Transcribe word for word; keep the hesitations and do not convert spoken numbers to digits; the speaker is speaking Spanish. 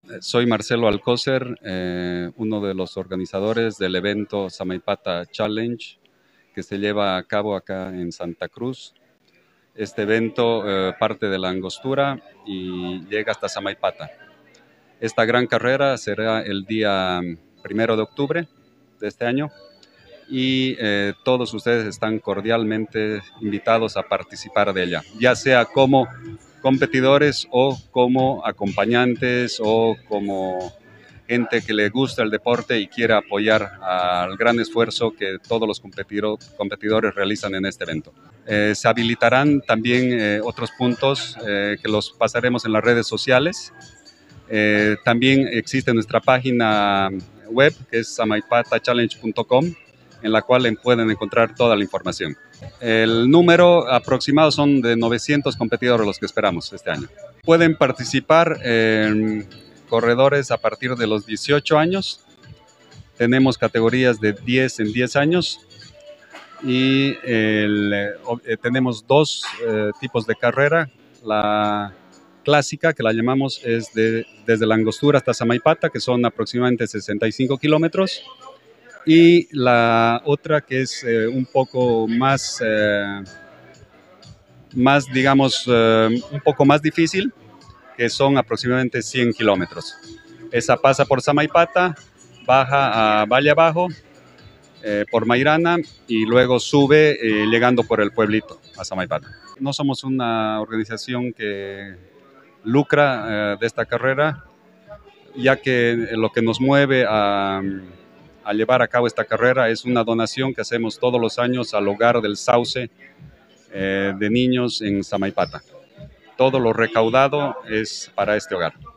Soy Marcelo Alcócer, eh, uno de los organizadores del evento Samaipata Challenge que se lleva a cabo acá en Santa Cruz. Este evento eh, parte de la Angostura y llega hasta Samaipata. Esta gran carrera será el día primero de octubre de este año y eh, todos ustedes están cordialmente invitados a participar de ella, ya sea como competidores o como acompañantes o como gente que le gusta el deporte y quiere apoyar al gran esfuerzo que todos los competidores realizan en este evento. Eh, se habilitarán también eh, otros puntos eh, que los pasaremos en las redes sociales. Eh, también existe nuestra página web, que es samaipata challenge punto com, en la cual pueden encontrar toda la información. El número aproximado son de novecientos competidores los que esperamos este año. Pueden participar en corredores a partir de los dieciocho años. Tenemos categorías de diez en diez años y el, eh, tenemos dos eh, tipos de carrera. La clásica, que la llamamos, es de, desde la Angostura hasta Samaipata, que son aproximadamente sesenta y cinco kilómetros. Y la otra, que es eh, un poco más, eh, más digamos, eh, un poco más difícil, que son aproximadamente cien kilómetros. Esa pasa por Samaipata, baja a Valle Abajo, eh, por Mairana y luego sube eh, llegando por el pueblito a Samaipata. No somos una organización que lucra eh, de esta carrera, ya que lo que nos mueve a, a llevar a cabo esta carrera es una donación que hacemos todos los años al Hogar del Sauce eh, de niños en Samaipata. Todo lo recaudado es para este hogar.